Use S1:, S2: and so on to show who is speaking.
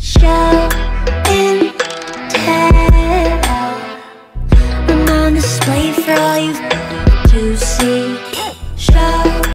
S1: Show and tell. I'm on display for all you